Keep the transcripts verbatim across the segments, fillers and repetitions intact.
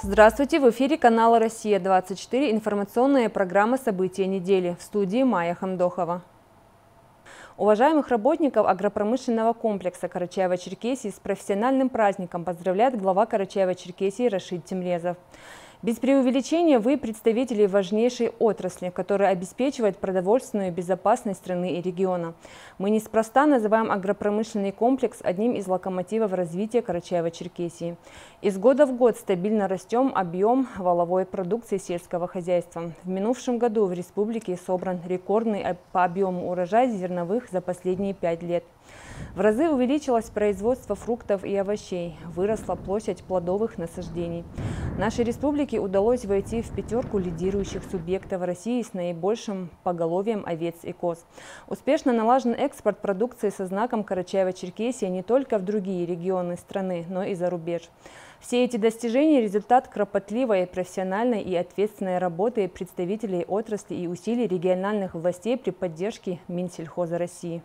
Здравствуйте! В эфире канала «Россия двадцать четыре» информационная программа «События недели». В студии Майя Хамдохова. Уважаемых работников агропромышленного комплекса Карачаево-Черкесии с профессиональным праздником поздравляет глава Карачаево-Черкесии Рашид Темрезов. Без преувеличения вы представители важнейшей отрасли, которая обеспечивает продовольственную безопасность страны и региона. Мы неспроста называем агропромышленный комплекс одним из локомотивов развития Карачаево-Черкесии. Из года в год стабильно растем объем валовой продукции сельского хозяйства. В минувшем году в республике собран рекордный по объему урожай зерновых за последние пять лет. В разы увеличилось производство фруктов и овощей, выросла площадь плодовых насаждений. Нашей республике удалось войти в пятерку лидирующих субъектов России с наибольшим поголовьем овец и коз. Успешно налажен экспорт продукции со знаком Карачаево-Черкесия не только в другие регионы страны, но и за рубеж. Все эти достижения – результат кропотливой, профессиональной и ответственной работы представителей отрасли и усилий региональных властей при поддержке Минсельхоза России.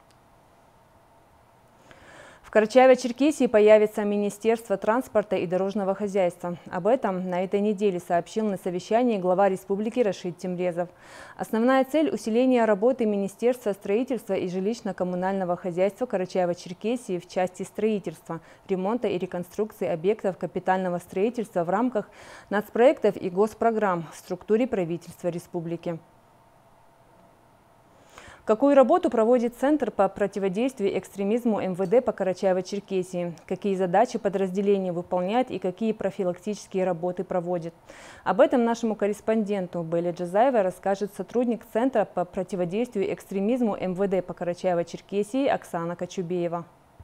В Карачаево-Черкесии появится Министерство транспорта и дорожного хозяйства. Об этом на этой неделе сообщил на совещании глава республики Рашид Темрезов. Основная цель – усиление работы Министерства строительства и жилищно-коммунального хозяйства Карачаево-Черкесии в части строительства, ремонта и реконструкции объектов капитального строительства в рамках нацпроектов и госпрограмм в структуре правительства республики. Какую работу проводит Центр по противодействию экстремизму эм вэ дэ по Карачаево-Черкесии? Какие задачи подразделение выполняет и какие профилактические работы проводит? Об этом нашему корреспонденту Белле Джазаевой расскажет сотрудник Центра по противодействию экстремизму эм вэ дэ по Карачаево-Черкесии Оксана Кочубеева.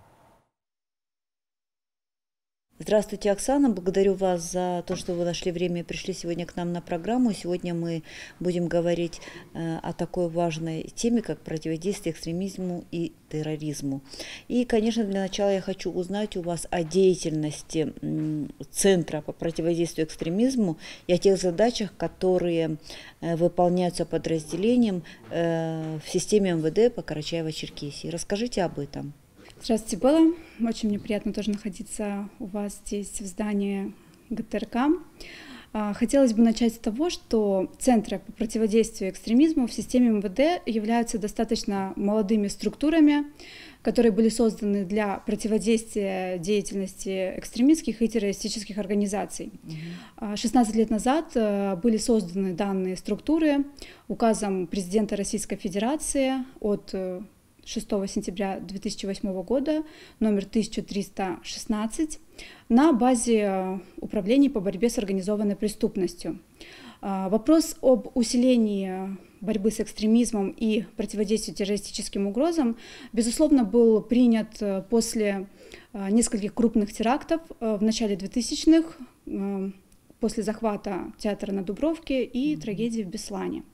Здравствуйте, Оксана. Благодарю вас за то, что вы нашли время и пришли сегодня к нам на программу. Сегодня мы будем говорить э, о такой важной теме, как противодействие экстремизму и терроризму. И, конечно, для начала я хочу узнать у вас о деятельности э, Центра по противодействию экстремизму и о тех задачах, которые э, выполняются подразделением э, в системе эм вэ дэ по Карачаево-Черкесии. Расскажите об этом. Здравствуйте, Белла. Очень мне приятно тоже находиться у вас здесь, в здании гэ тэ эр ка. Хотелось бы начать с того, что Центры по противодействию экстремизму в системе эм вэ дэ являются достаточно молодыми структурами, которые были созданы для противодействия деятельности экстремистских и террористических организаций. шестнадцать лет назад были созданы данные структуры указом президента Российской Федерации от шестого сентября две тысячи восьмого года, номер тысяча триста шестнадцать, на базе управления по борьбе с организованной преступностью. Вопрос об усилении борьбы с экстремизмом и противодействию террористическим угрозам, безусловно, был принят после нескольких крупных терактов в начале двухтысячных, после захвата театра на Дубровке и трагедии в Беслане.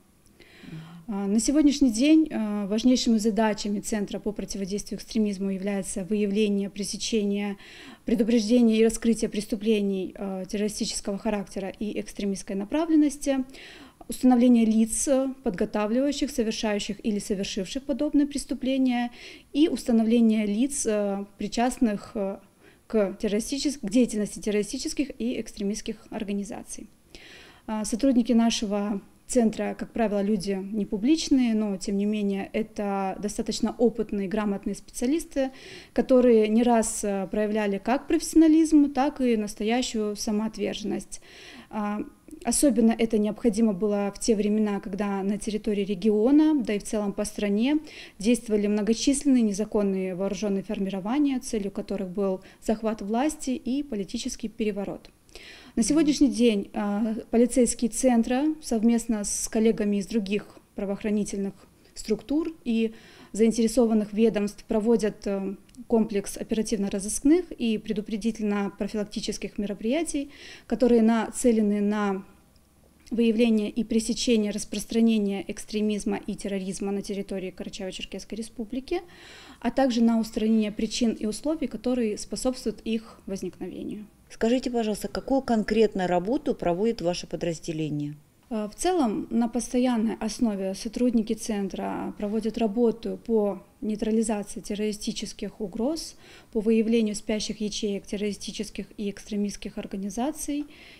На сегодняшний день важнейшими задачами Центра по противодействию экстремизму является выявление, пресечение, предупреждение и раскрытие преступлений террористического характера и экстремистской направленности, установление лиц, подготавливающих, совершающих или совершивших подобные преступления, и установление лиц, причастных к, террористическ... к деятельности террористических и экстремистских организаций. Сотрудники нашего Центра, как правило, люди не публичные, но, тем не менее, это достаточно опытные, грамотные специалисты, которые не раз проявляли как профессионализм, так и настоящую самоотверженность. Особенно это необходимо было в те времена, когда на территории региона, да и в целом по стране, действовали многочисленные незаконные вооруженные формирования, целью которых был захват власти и политический переворот. На сегодняшний день э, полицейские центры совместно с коллегами из других правоохранительных структур и заинтересованных ведомств проводят э, комплекс оперативно-розыскных и предупредительно-профилактических мероприятий, которые нацелены на выявление и пресечение распространения экстремизма и терроризма на территории Карачаево-Черкесской республики, а также на устранение причин и условий, которые способствуют их возникновению. Скажите, пожалуйста, какую конкретно работу проводит ваше подразделение? В целом, на постоянной основе сотрудники Центра проводят работу по нейтрализации террористических угроз, по выявлению спящих ячеек террористических и экстремистских организаций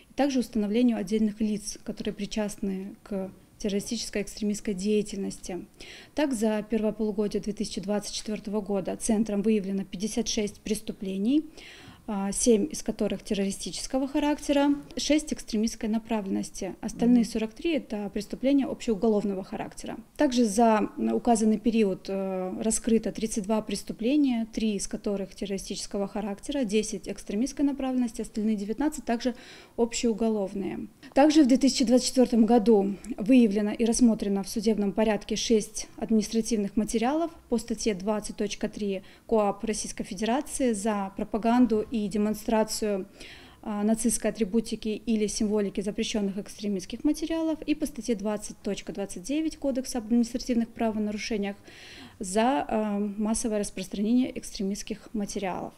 также установлению отдельных лиц, которые причастны к террористической экстремистской деятельности. Так, за первое полугодие две тысячи двадцать четвёртого года Центром выявлено пятьдесят шесть преступлений, семь из которых террористического характера, шесть экстремистской направленности. Остальные сорок три – это преступления общеуголовного характера. Также за указанный период раскрыто тридцать два преступления, три из которых террористического характера, десять экстремистской направленности, остальные девятнадцать также общеуголовные. Также в две тысячи двадцать четвёртом году выявлено и рассмотрено в судебном порядке шесть административных материалов по статье двадцать точка три КоАП Российской Федерации за пропаганду и и демонстрацию а, нацистской атрибутики или символики запрещенных экстремистских материалов, и по статье двадцать точка двадцать девять Кодекса об административных правонарушениях за а, массовое распространение экстремистских материалов.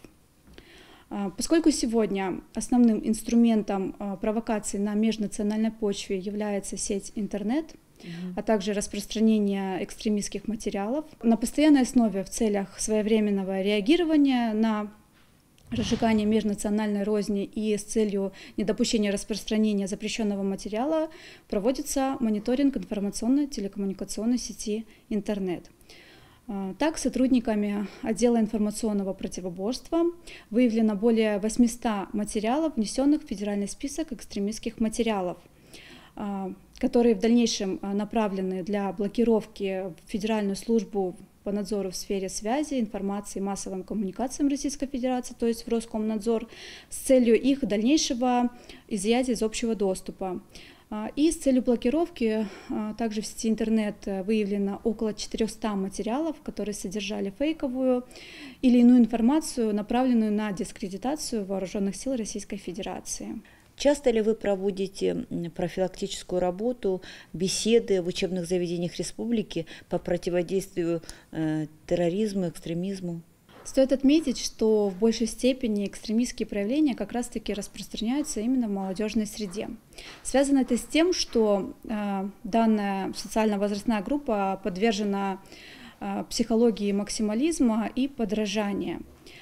А, поскольку сегодня основным инструментом а, провокации на межнациональной почве является сеть интернет, а также распространение экстремистских материалов, на постоянной основе в целях своевременного реагирования на разжигание межнациональной розни и с целью недопущения распространения запрещенного материала проводится мониторинг информационно-телекоммуникационной сети интернет. Так, сотрудниками отдела информационного противоборства выявлено более восьмисот материалов, внесенных в федеральный список экстремистских материалов, которые в дальнейшем направлены для блокировки в Федеральную службу по надзору в сфере связи, информации и массовым коммуникациям Российской Федерации, то есть в Роскомнадзор, с целью их дальнейшего изъятия из общего доступа. И с целью блокировки также в сети интернет выявлено около четырёхсот материалов, которые содержали фейковую или иную информацию, направленную на дискредитацию вооруженных сил Российской Федерации. Часто ли вы проводите профилактическую работу, беседы в учебных заведениях республики по противодействию э, терроризму, экстремизму? Стоит отметить, что в большей степени экстремистские проявления как раз-таки распространяются именно в молодежной среде. Связано это с тем, что э, данная социально-возрастная группа подвержена э, психологии максимализма и подражания.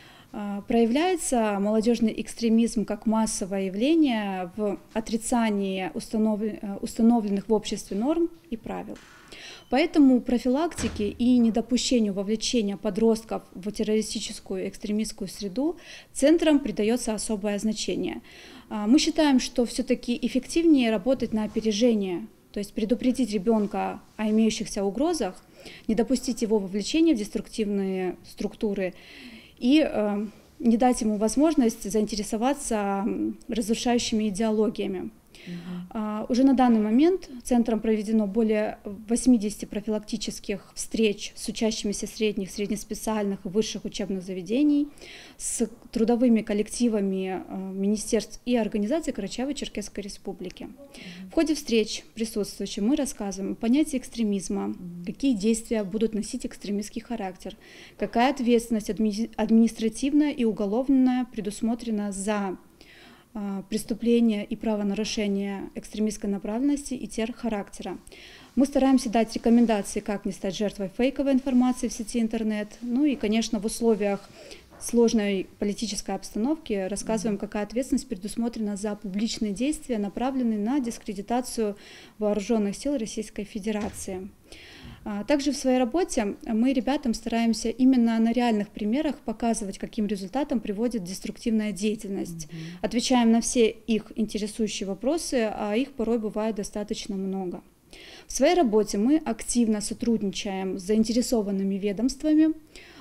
Проявляется молодежный экстремизм как массовое явление в отрицании установленных в обществе норм и правил. Поэтому профилактике и недопущению вовлечения подростков в террористическую и экстремистскую среду Центром придается особое значение. Мы считаем, что все-таки эффективнее работать на опережение, то есть предупредить ребенка о имеющихся угрозах, не допустить его вовлечения в деструктивные структуры и э, не дать ему возможность заинтересоваться разрушающими идеологиями. Uh-huh. Uh, уже на данный момент Центром проведено более восьмидесяти профилактических встреч с учащимися средних, среднеспециальных и высших учебных заведений, с трудовыми коллективами uh, министерств и организаций Карачаево-Черкесской Республики. Uh-huh. В ходе встреч присутствующим мы рассказываем о понятии экстремизма, uh-huh. какие действия будут носить экстремистский характер, какая ответственность адми- административная и уголовная предусмотрена за преступления и правонарушения экстремистской направленности и терхарактера. Мы стараемся дать рекомендации, как не стать жертвой фейковой информации в сети интернет. Ну и, конечно, в условиях сложной политической обстановки рассказываем, какая ответственность предусмотрена за публичные действия, направленные на дискредитацию вооруженных сил Российской Федерации. Также в своей работе мы ребятам стараемся именно на реальных примерах показывать, каким результатом приводит деструктивная деятельность. Mm-hmm. Отвечаем на все их интересующие вопросы, а их порой бывает достаточно много. В своей работе мы активно сотрудничаем с заинтересованными ведомствами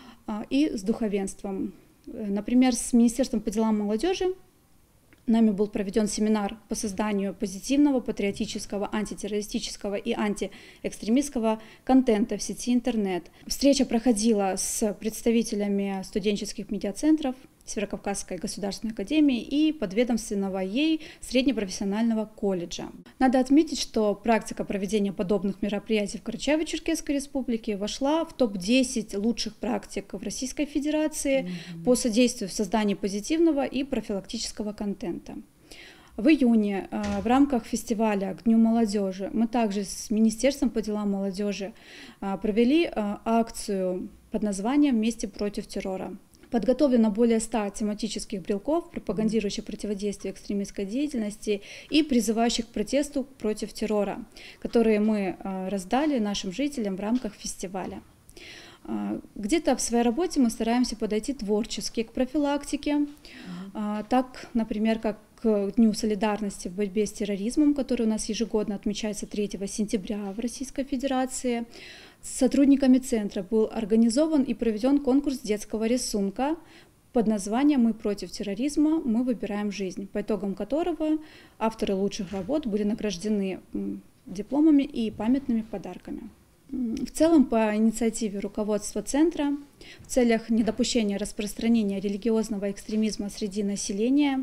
и с духовенством. Например, с Министерством по делам молодежи нами был проведен семинар по созданию позитивного, патриотического, антитеррористического и антиэкстремистского контента в сети интернет. Встреча проходила с представителями студенческих медиацентров Северокавказской государственной академии и подведомственного ей среднепрофессионального колледжа. Надо отметить, что практика проведения подобных мероприятий в Карачаево-Черкесской Республике вошла в топ десять лучших практик в Российской Федерации mm-hmm. по содействию в создании позитивного и профилактического контента. В июне в рамках фестиваля к Дню молодежи мы также с Министерством по делам молодежи провели акцию под названием «Вместе против террора». Подготовлено более ста тематических брелков, пропагандирующих противодействие экстремистской деятельности и призывающих к протесту против террора, которые мы раздали нашим жителям в рамках фестиваля. Где-то в своей работе мы стараемся подойти творчески к профилактике, так, например, как к Дню солидарности в борьбе с терроризмом, который у нас ежегодно отмечается третьего сентября в Российской Федерации. С сотрудниками центра был организован и проведен конкурс детского рисунка под названием «Мы против терроризма, мы выбираем жизнь», по итогам которого авторы лучших работ были награждены дипломами и памятными подарками. В целом, по инициативе руководства центра, в целях недопущения распространения религиозного экстремизма среди населения,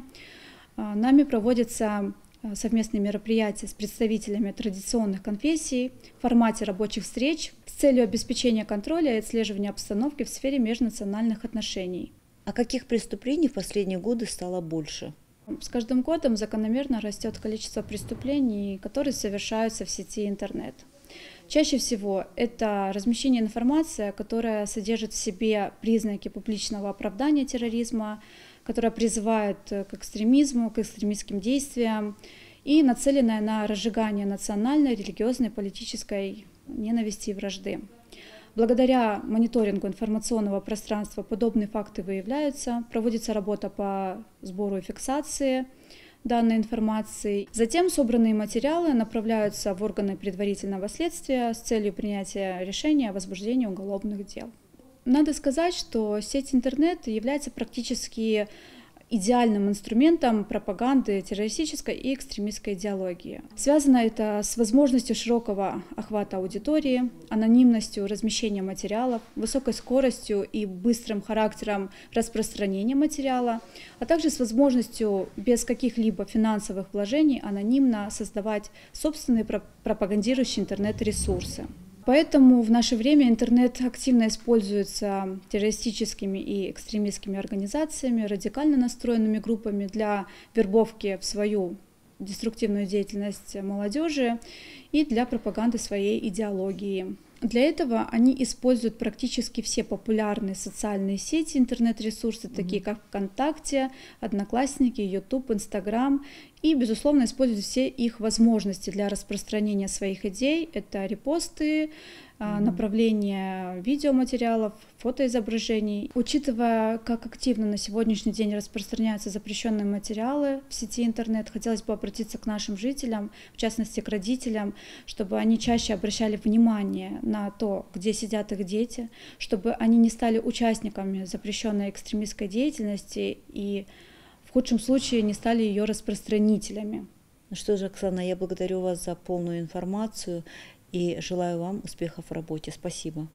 нами проводятся совместные мероприятия с представителями традиционных конфессий в формате рабочих встреч с целью обеспечения контроля и отслеживания обстановки в сфере межнациональных отношений. А каких преступлений в последние годы стало больше? С каждым годом закономерно растет количество преступлений, которые совершаются в сети интернет. Чаще всего это размещение информации, которая содержит в себе признаки публичного оправдания терроризма, которая призывает к экстремизму, к экстремистским действиям и нацеленная на разжигание национальной, религиозной, политической ненависти и вражды. Благодаря мониторингу информационного пространства подобные факты выявляются, проводится работа по сбору и фиксации данной информации. Затем собранные материалы направляются в органы предварительного следствия с целью принятия решения о возбуждении уголовных дел. Надо сказать, что сеть интернет является практически идеальным инструментом пропаганды террористической и экстремистской идеологии. Связано это с возможностью широкого охвата аудитории, анонимностью размещения материалов, высокой скоростью и быстрым характером распространения материала, а также с возможностью без каких-либо финансовых вложений анонимно создавать собственные пропагандирующие интернет-ресурсы. Поэтому в наше время интернет активно используется террористическими и экстремистскими организациями, радикально настроенными группами для вербовки в свою деструктивную деятельность молодежи и для пропаганды своей идеологии. Для этого они используют практически все популярные социальные сети, интернет-ресурсы, mm-hmm. такие как ВКонтакте, Одноклассники, Ютуб, Инстаграм, и, безусловно, используют все их возможности для распространения своих идей. Это репосты, mm-hmm. направление видеоматериалов, фотоизображений. Учитывая, как активно на сегодняшний день распространяются запрещенные материалы в сети интернет, хотелось бы обратиться к нашим жителям, в частности к родителям, чтобы они чаще обращали внимание на то, где сидят их дети, чтобы они не стали участниками запрещенной экстремистской деятельности и в худшем случае не стали ее распространителями. Ну что же, Оксана, я благодарю вас за полную информацию и желаю вам успехов в работе. Спасибо.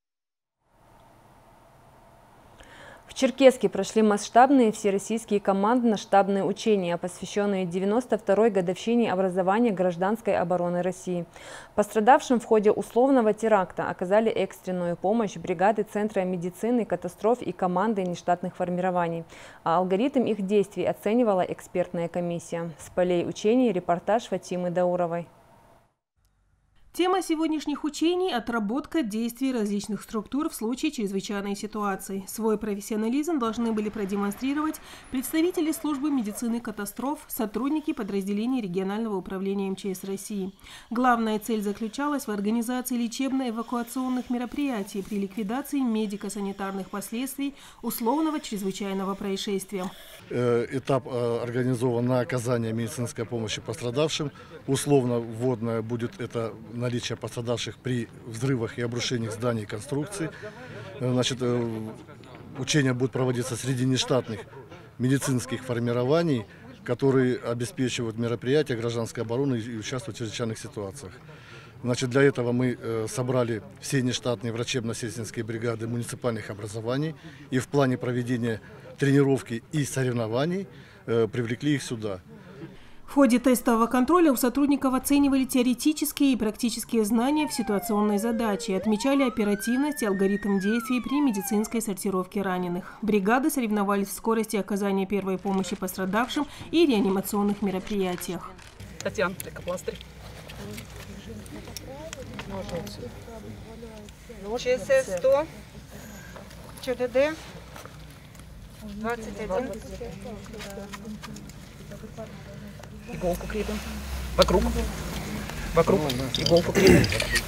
В Черкесске прошли масштабные всероссийские командно-штабные учения, посвященные девяносто второй годовщине образования гражданской обороны России. Пострадавшим в ходе условного теракта оказали экстренную помощь бригады Центра медицины, катастроф и команды нештатных формирований. А алгоритм их действий оценивала экспертная комиссия. С полей учений репортаж Фатимы Дауровой. Тема сегодняшних учений – отработка действий различных структур в случае чрезвычайной ситуации. Свой профессионализм должны были продемонстрировать представители службы медицины катастроф, сотрудники подразделений регионального управления эм че эс России. Главная цель заключалась в организации лечебно-эвакуационных мероприятий при ликвидации медико-санитарных последствий условного чрезвычайного происшествия. Этап организован на оказание медицинской помощи пострадавшим. Условно вводное будет это наличие пострадавших при взрывах и обрушениях зданий и конструкций. Значит, учения будут проводиться среди нештатных медицинских формирований, которые обеспечивают мероприятия гражданской обороны и участвуют в чрезвычайных ситуациях. Значит, для этого мы собрали все нештатные врачебно-сестринские бригады муниципальных образований и в плане проведения тренировки и соревнований привлекли их сюда. В ходе тестового контроля у сотрудников оценивали теоретические и практические знания в ситуационной задаче, отмечали оперативность и алгоритм действий при медицинской сортировке раненых. Бригады соревновались в скорости оказания первой помощи пострадавшим и реанимационных мероприятиях. Татьяна, лейкопластырь. ЧСС сто, ЧДД, двадцать один. Иголку крепим. Вокруг. Вокруг. Иголку крепим.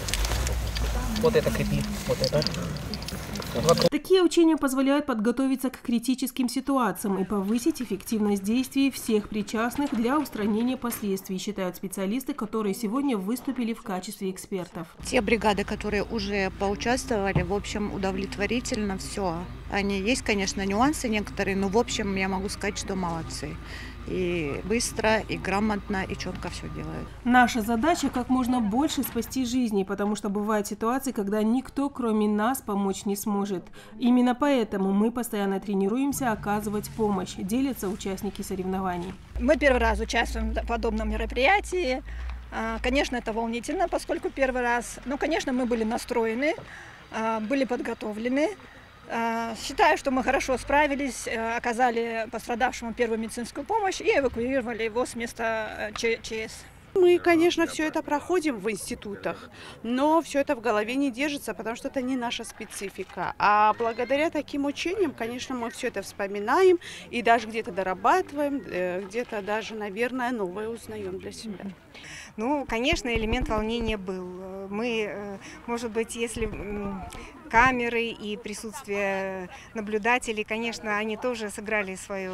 Вот это крепи. Вот это. Вокруг. Такие учения позволяют подготовиться к критическим ситуациям и повысить эффективность действий всех причастных для устранения последствий, считают специалисты, которые сегодня выступили в качестве экспертов. Те бригады, которые уже поучаствовали, в общем, удовлетворительно все. Они есть, конечно, нюансы некоторые, но в общем я могу сказать, что молодцы. И быстро, и грамотно, и четко все делают. Наша задача как можно больше спасти жизни, потому что бывают ситуации, когда никто, кроме нас, помочь не сможет. Именно поэтому мы постоянно тренируемся оказывать помощь, делятся участники соревнований. Мы первый раз участвуем в подобном мероприятии. Конечно, это волнительно, поскольку первый раз. Но, конечно, мы были настроены, были подготовлены. Считаю, что мы хорошо справились, оказали пострадавшему первую медицинскую помощь и эвакуировали его с места ЧС. Мы, конечно, все это проходим в институтах, но все это в голове не держится, потому что это не наша специфика. А благодаря таким учениям, конечно, мы все это вспоминаем и даже где-то дорабатываем, где-то даже, наверное, новое узнаем для себя. Ну, конечно, элемент волнения был. Мы, может быть, если камеры и присутствие наблюдателей, конечно, они тоже сыграли свое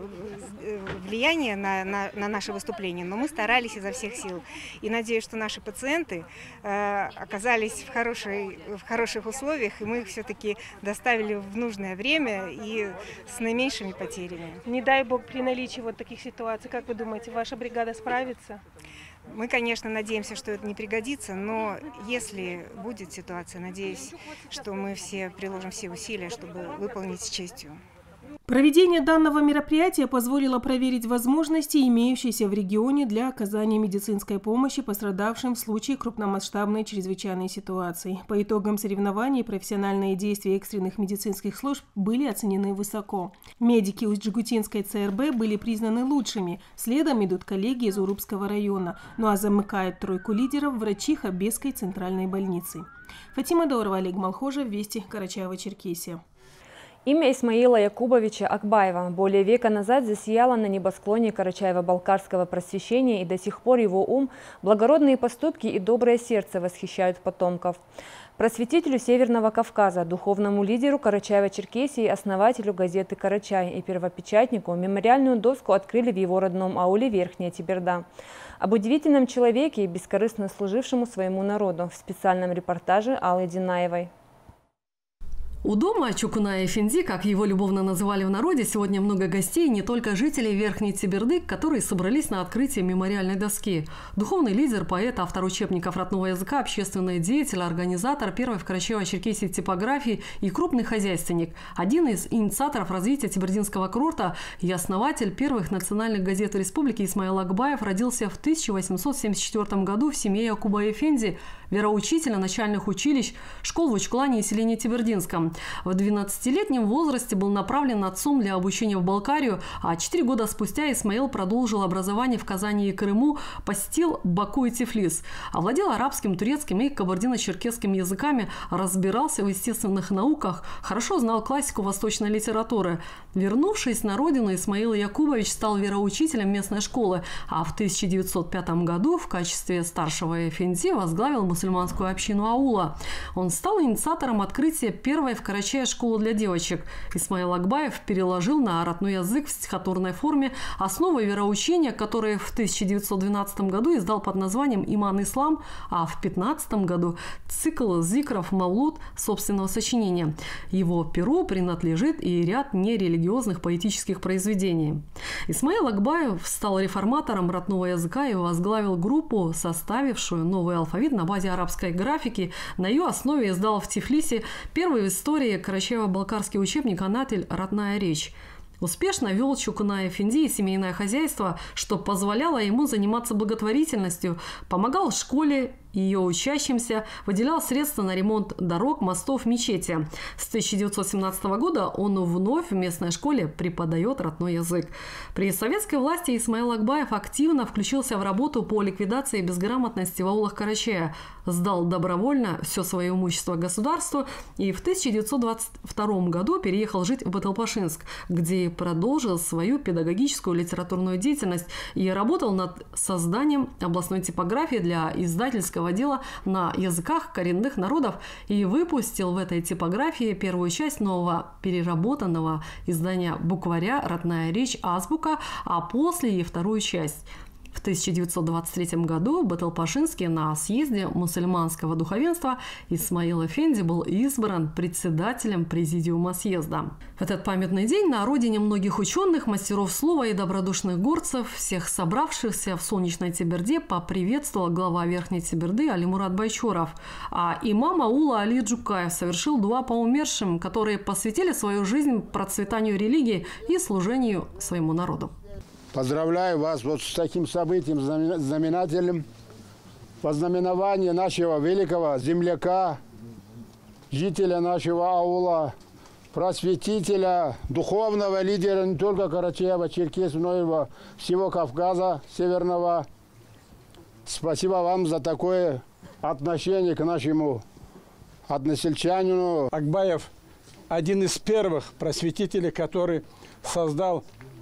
влияние на, на, на наше выступление, но мы старались изо всех сил. И надеюсь, что наши пациенты э, оказались в, хорошей, в хороших условиях, и мы их все-таки доставили в нужное время и с наименьшими потерями. Не дай бог, при наличии вот таких ситуаций, как вы думаете, ваша бригада справится? Мы, конечно, надеемся, что это не пригодится, но если будет ситуация, надеюсь, что мы все приложим все усилия, чтобы выполнить с честью. Проведение данного мероприятия позволило проверить возможности, имеющиеся в регионе для оказания медицинской помощи пострадавшим в случае крупномасштабной чрезвычайной ситуации. По итогам соревнований профессиональные действия экстренных медицинских служб были оценены высоко. Медики Усть-Джигутинской ЦРБ были признаны лучшими. Следом идут коллеги из Урупского района. Ну а замыкает тройку лидеров врачи Хабесской центральной больницы. Фатима Даурова, Олег Малхожев, Вести, Карачаево-Черкесия. Имя Исмаила Якубовича Акбаева более века назад засияло на небосклоне Карачаево-Балкарского просвещения, и до сих пор его ум, благородные поступки и доброе сердце восхищают потомков. Просветителю Северного Кавказа, духовному лидеру Карачаево-Черкесии, основателю газеты «Карачай» и первопечатнику мемориальную доску открыли в его родном ауле Верхняя Тиберда. Об удивительном человеке, бескорыстно служившему своему народу, в специальном репортаже Аллы Динаевой. У дома Чукуная Эфенди, как его любовно называли в народе, сегодня много гостей, не только жителей Верхней Тиберды, которые собрались на открытие мемориальной доски. Духовный лидер, поэт, автор учебников родного языка, общественный деятель, организатор первой в Карачаево-Черкесии типографии и крупный хозяйственник. Один из инициаторов развития тибердинского курорта и основатель первых национальных газет республики Исмаил Акбаев родился в тысяча восемьсот семьдесят четвёртом году в семье Якуба Эфенди, вероучителя начальных училищ, школ в Учклане и селении Тибердинском. В двенадцатилетнем возрасте был направлен отцом для обучения в Балкарию, а четыре года спустя Исмаил продолжил образование в Казани и Крыму, посетил Баку и Тифлис. Овладел арабским, турецким и кабардино-черкесским языками, разбирался в естественных науках, хорошо знал классику восточной литературы. Вернувшись на родину, Исмаил Якубович стал вероучителем местной школы, а в тысяча девятьсот пятом году в качестве старшего эфенди возглавил мусульманскую общину аула. Он стал инициатором открытия первой в Карачае школы для девочек. Исмаил Акбаев переложил на родной язык в стихотворной форме основы вероучения, которые в тысяча девятьсот двенадцатом году издал под названием «Иман Ислам», а в пятнадцатом году цикл зикров «Маулуд» собственного сочинения. Его перу принадлежит и ряд нерелигиозных поэтических произведений. Исмаил Акбаев стал реформатором родного языка и возглавил группу, составившую новый алфавит на базе арабской графики. На ее основе издал в Тифлисе первый в истории Карачаево-Балкарский учебник «Анатель. Родная речь». Успешно вел Чукуная Эфенди семейное хозяйство, что позволяло ему заниматься благотворительностью, помогал школе ее учащимся, выделял средства на ремонт дорог, мостов, мечети. С тысяча девятьсот семнадцатого года он вновь в местной школе преподает родной язык. При советской власти Исмаил Акбаев активно включился в работу по ликвидации безграмотности в аулах Карачая, сдал добровольно все свое имущество государству и в тысяча девятьсот двадцать втором году переехал жить в Баталпашинск, где продолжил свою педагогическую литературную деятельность и работал над созданием областной типографии для издательского дела на языках коренных народов и выпустил в этой типографии первую часть нового переработанного издания букваря «Родная речь. Азбука», а после и вторую часть. В тысяча девятьсот двадцать третьем году в Баталпашинске на съезде мусульманского духовенства Исмаил Эфенди был избран председателем президиума съезда. В этот памятный день на родине многих ученых, мастеров слова и добродушных горцев, всех собравшихся в солнечной Теберде поприветствовал глава Верхней Теберды Алимурат Байчоров. А имам аула Али Джукаев совершил дуа по умершим, которые посвятили свою жизнь процветанию религии и служению своему народу. Поздравляю вас вот с таким событием знаменательным, вознаменование нашего великого земляка, жителя нашего аула, просветителя, духовного лидера не только Карачаева-Черкесии, но и всего Кавказа Северного. Спасибо вам за такое отношение к нашему односельчанину. Акбаев один из первых просветителей, который создал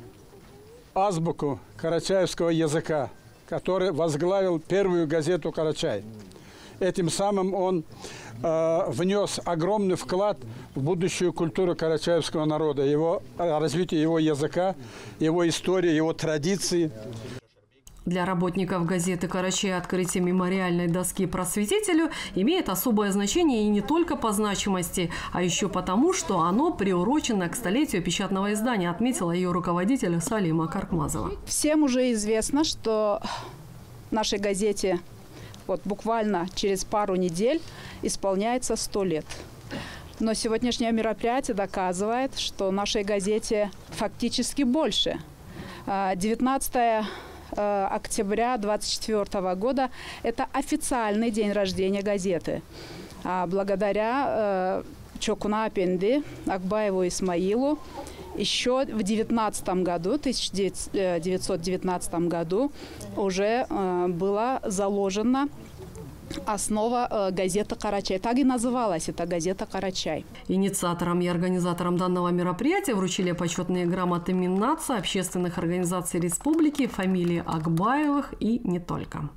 азбуку карачаевского языка, который возглавил первую газету «Карачай». Этим самым он э, внес огромный вклад в будущую культуру карачаевского народа, его, развитие его языка, его истории, его традиции. Для работников газеты «Карачай» открытие мемориальной доски просветителю имеет особое значение и не только по значимости, а еще потому, что оно приурочено к столетию печатного издания, отметила ее руководитель Салима Каркмазова. Всем уже известно, что нашей газете вот буквально через пару недель исполняется сто лет. Но сегодняшнее мероприятие доказывает, что нашей газете фактически больше. девятнадцатое октября двадцать четвёртого года – это официальный день рождения газеты. А благодаря э, Чокуна Апенди, Акбаеву Исмаилу, еще в девятнадцатом году, тысяча девятьсот девятнадцатом году уже э, была заложена основа э, газеты «Карачай». Так и называлась эта газета «Карачай». Инициаторам и организаторам данного мероприятия вручили почетные грамоты Миннаца, общественных организаций республики, фамилии Акбаевых и не только.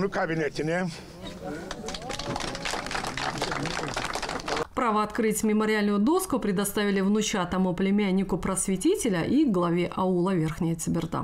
Право открыть мемориальную доску предоставили внучатому племяннику просветителя и главе аула Верхняя Теберда.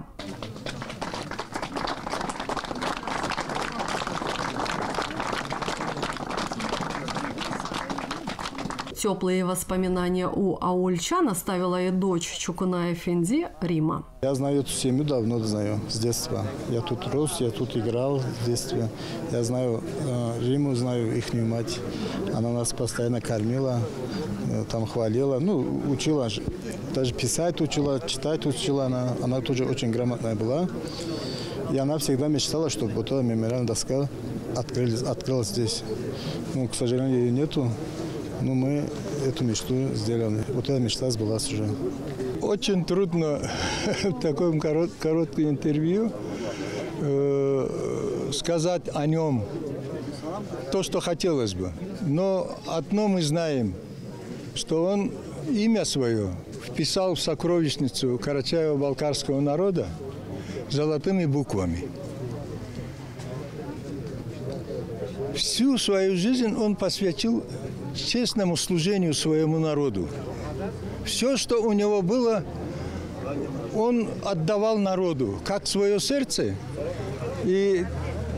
Теплые воспоминания у аульчан оставила и дочь Чукуна Эфенди Рима. Я знаю эту семью, давно знаю, с детства. Я тут рос, я тут играл с детства. Я знаю э, Риму, знаю их мать. Она нас постоянно кормила, э, там хвалила, ну, учила, даже писать учила, читать учила. Она, она тоже очень грамотная была. И она всегда мечтала, чтобы вот эта мемориальная доска открылась, открылась здесь. Ну, к сожалению, ее нету. Но мы эту мечту сделали. Вот эта мечта сбылась уже. Очень трудно в таком корот, коротком интервью э, сказать о нем то, что хотелось бы. Но одно мы знаем, что он имя свое вписал в сокровищницу карачаево-балкарского народа золотыми буквами. Всю свою жизнь он посвятил честному служению своему народу. Все, что у него было, он отдавал народу, как свое сердце, и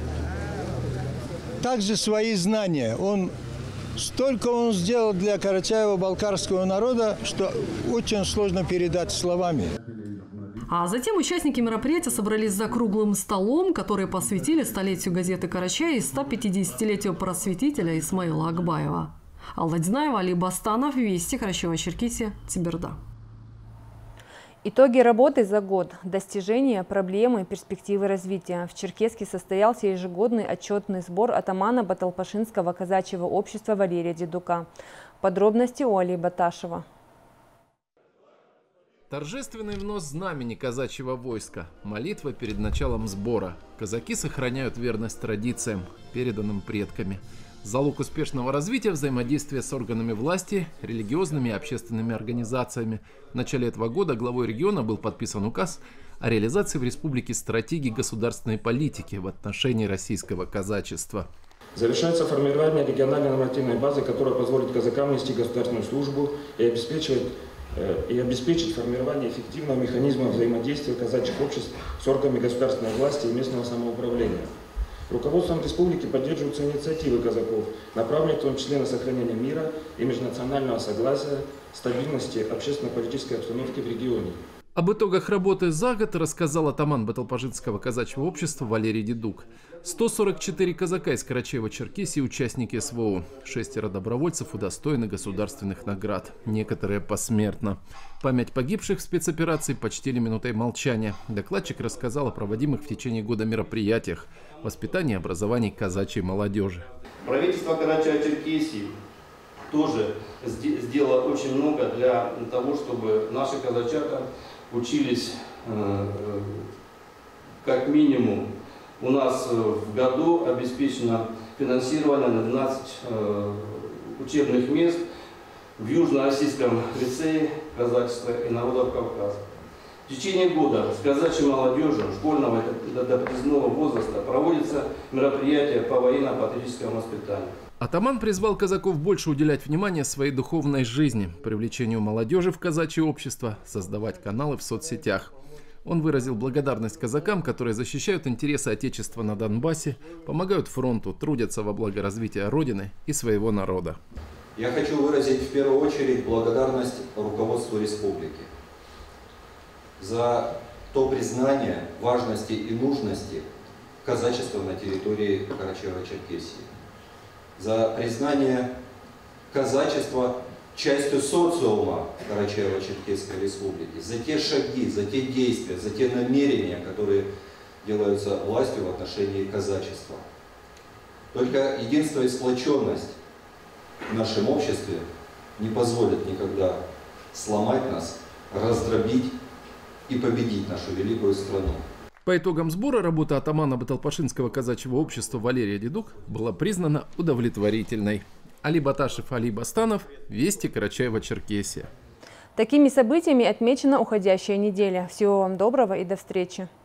также свои знания. Он, столько он сделал для карачаево-балкарского народа, что очень сложно передать словами. А затем участники мероприятия собрались за круглым столом, который посвятили столетию газеты «Карачай» и сто пятидесятилетию просветителя Исмаила Акбаева. Алла Динаева, Али Бастанов, Вести, Карачаево-Черкесия, Теберда. Итоги работы за год, достижения, проблемы, перспективы развития. В Черкесске состоялся ежегодный отчетный сбор атамана Баталпашинского казачьего общества Валерия Дедука. Подробности у Али Баташева. Торжественный внос знамени казачьего войска. Молитва перед началом сбора. Казаки сохраняют верность традициям, переданным предками. Залог успешного развития взаимодействия с органами власти, религиозными и общественными организациями. В начале этого года главой региона был подписан указ о реализации в республике стратегии государственной политики в отношении российского казачества. Завершается формирование региональной нормативной базы, которая позволит казакам нести государственную службу и обеспечивать и обеспечить формирование эффективного механизма взаимодействия казачьих обществ с органами государственной власти и местного самоуправления. Руководством республики поддерживаются инициативы казаков, направленные в том числе на сохранение мира и межнационального согласия, стабильности общественно-политической обстановки в регионе. Об итогах работы за год рассказал атаман Баталпашинского казачьего общества Валерий Дедук. сто сорок четыре казака из Карачаева-Черкесии участники СВО. Шестеро добровольцев удостоены государственных наград, некоторые посмертно. Память погибших в спецоперации почтили минутой молчания. Докладчик рассказал о проводимых в течение года мероприятиях, воспитании и образовании казачьей молодежи. Правительство Карачаева-Черкесии тоже сделало очень много для того, чтобы наши казачата учились э, как минимум. У нас в году обеспечено финансирование на двенадцать э, учебных мест в Южно-Российском лицее казачества и народов Кавказа. В течение года с казачьей молодежью школьного и до призывного возраста проводятся мероприятия по военно-патриотическому воспитанию. Атаман призвал казаков больше уделять внимание своей духовной жизни, привлечению молодежи в казачье общество, создавать каналы в соцсетях. Он выразил благодарность казакам, которые защищают интересы Отечества на Донбассе, помогают фронту, трудятся во благо развития Родины и своего народа. Я хочу выразить в первую очередь благодарность руководству республики за то признание важности и нужности казачества на территории Карачаева-Черкесии, за признание казачества частью социума Карачаево-Черкесской республики, за те шаги, за те действия, за те намерения, которые делаются властью в отношении казачества. Только единство и сплоченность в нашем обществе не позволит никогда сломать нас, раздробить и победить нашу великую страну. По итогам сбора работа атамана Баталпашинского казачьего общества Валерия Дедук была признана удовлетворительной. Али Баташев, Али Бастанов, Вести, Карачаева-Черкесия. Такими событиями отмечена уходящая неделя. Всего вам доброго и до встречи.